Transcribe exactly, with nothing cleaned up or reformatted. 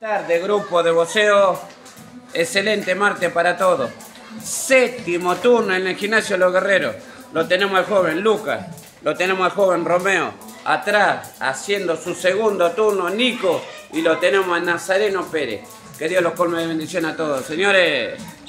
De grupo de boxeo, excelente martes para todos. Séptimo turno en el gimnasio Los Guerreros. Lo tenemos al joven Lucas, lo tenemos al joven Romeo. Atrás, haciendo su segundo turno, Nico. Y lo tenemos a Nazareno Pérez. Que Dios los colme de bendición a todos. Señores.